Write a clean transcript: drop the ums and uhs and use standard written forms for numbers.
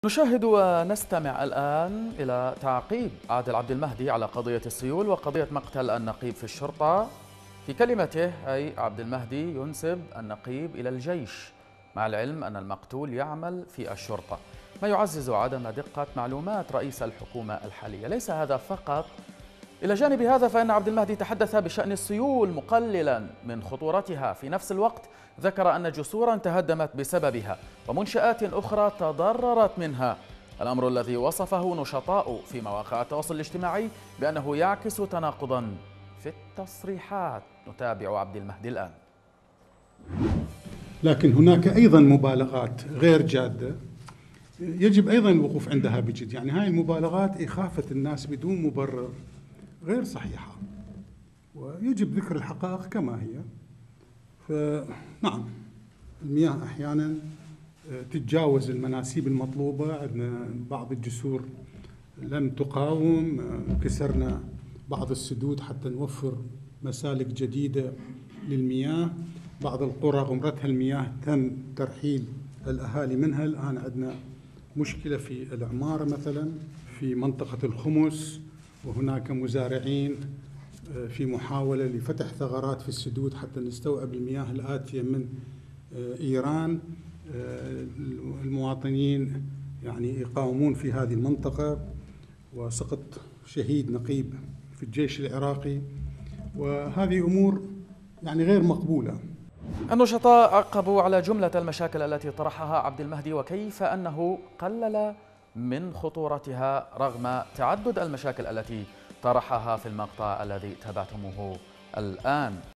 نشاهد ونستمع الآن إلى تعقيب عادل عبد المهدي على قضية السيول وقضية مقتل النقيب في الشرطة. في كلمته أي عبد المهدي ينسب النقيب إلى الجيش، مع العلم أن المقتول يعمل في الشرطة، ما يعزز عدم دقة معلومات رئيس الحكومة الحالية. ليس هذا فقط، إلى جانب هذا فإن عبد المهدي تحدث بشأن السيول مقللا من خطورتها، في نفس الوقت ذكر أن جسورا تهدمت بسببها ومنشآت أخرى تضررت منها، الأمر الذي وصفه نشطاء في مواقع التواصل الاجتماعي بأنه يعكس تناقضا في التصريحات. نتابع عبد المهدي الآن. لكن هناك أيضا مبالغات غير جادة يجب أيضا الوقوف عندها بجد. يعني هاي المبالغات إخافة الناس بدون مبرر غير صحيحة، ويجب ذكر الحقائق كما هي. فنعم، المياه أحيانا تتجاوز المناسيب المطلوبة، عندنا بعض الجسور لم تقاوم، كسرنا بعض السدود حتى نوفر مسالك جديدة للمياه. بعض القرى غمرتها المياه تم ترحيل الأهالي منها. الآن عندنا مشكلة في العمارة مثلا في منطقة الخمس، وهناك مزارعين في محاولة لفتح ثغرات في السدود حتى نستوعب المياه الآتية من إيران. المواطنين يعني يقاومون في هذه المنطقة، وسقط شهيد نقيب في الجيش العراقي، وهذه أمور يعني غير مقبولة. النشطاء عقبوا على جملة المشاكل التي طرحها عبد المهدي وكيف أنه قلل من خطورتها رغم تعدد المشاكل التي طرحها في المقطع الذي تابعتموه الآن.